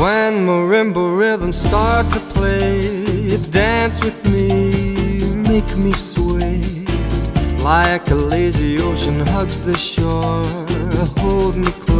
When marimba rhythms start to play, dance with me, make me sway. Like a lazy ocean hugs the shore, hold me close.